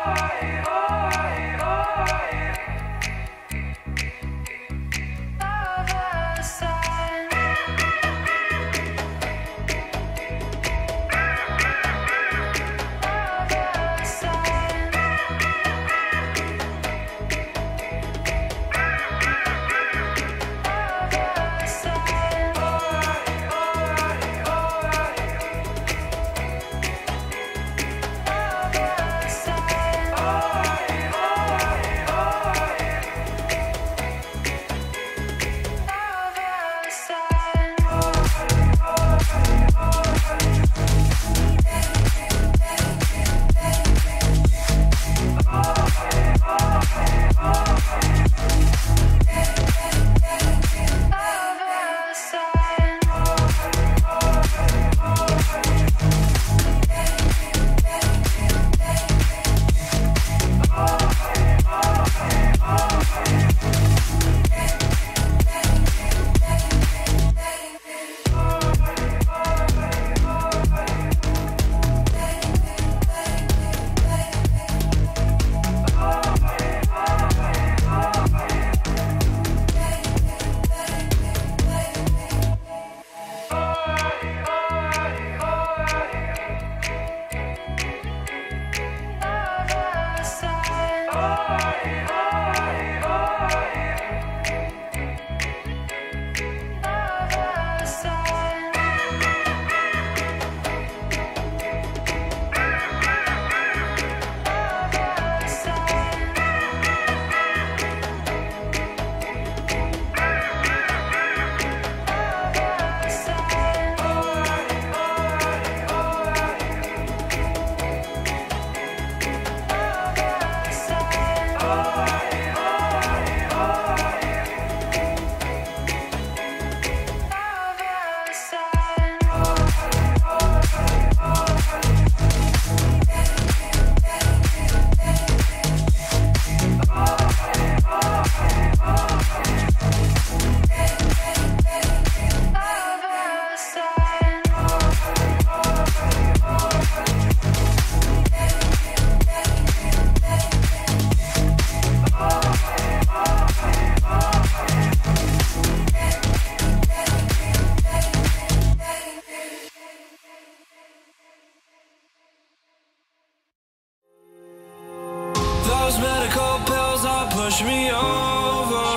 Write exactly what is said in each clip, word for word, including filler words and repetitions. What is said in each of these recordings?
Those medical pills all push me over.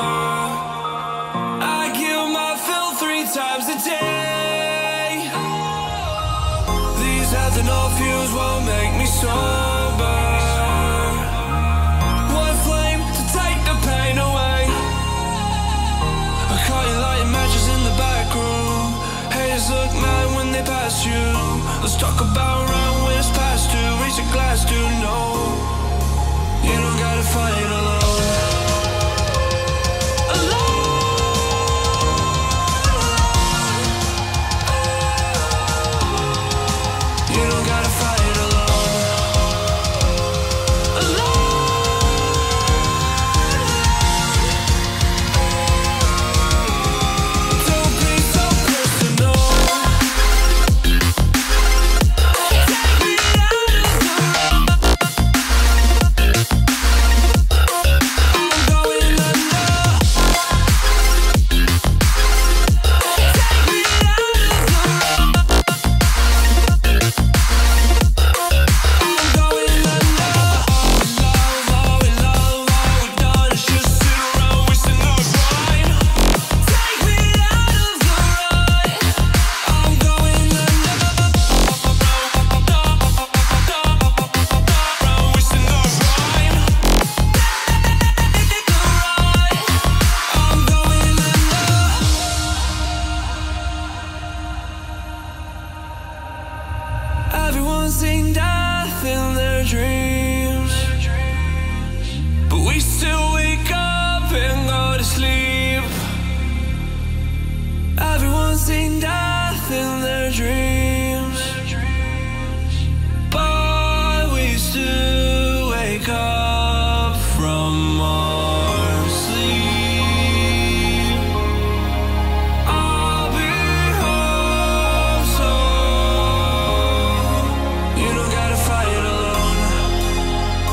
I kill my fill three times a day. These ethanol fumes won't make me sober. One flame to take the pain away. I caught you lighting matches in the back room. Haters look mad when they pass you. Let's talk about around when it's past due. Raise a glass to know you don't gotta fight alone. You don't gotta fight alone. Don't be so personal. Take me out of the road. I'm going under. Take me out of the road. I'm going under. All we love, all we love, all we've done is just sit around wasting our time. Take me out of the road. I'm going under. Around wasting our time. Take the ride. I'm going under. Everyone's seen death in their dreams, but we still wake up and go to sleep. Everyone's seen death in their dreams, but we still wake up from our sleep. I'll be home soon. You don't gotta fight alone.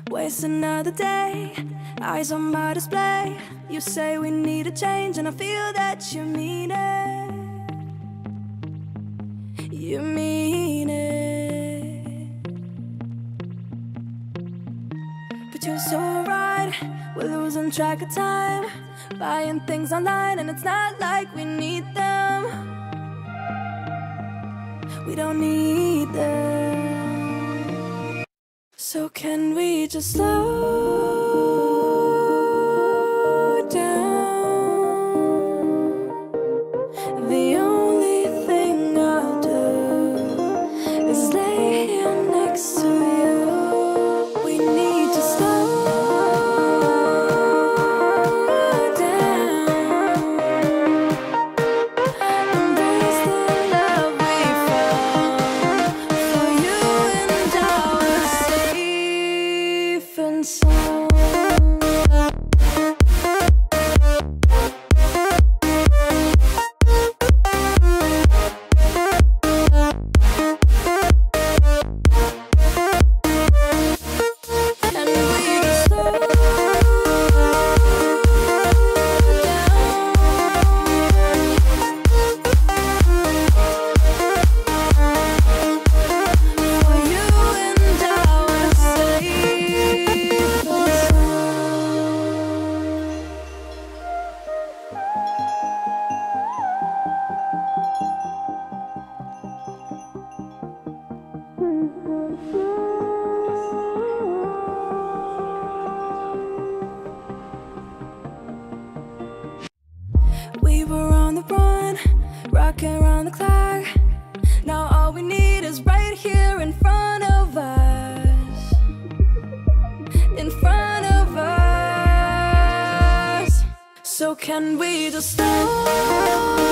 Waste another day, eyes on my display. You say we need a change, and I feel that you mean it. You mean it. But you're so right, we're losing track of time, buying things online, and it's not like we need them. We don't need them. So can we just slow down? The only thing I'll do is lay here next to you. We need to slow down. Embrace the love we found. For you and I are safe and sound. And we just slow down. For you and I are safe and we were on the run, rocking around the clock. Now all we need is right here in front of us. In front of us. So can we just slow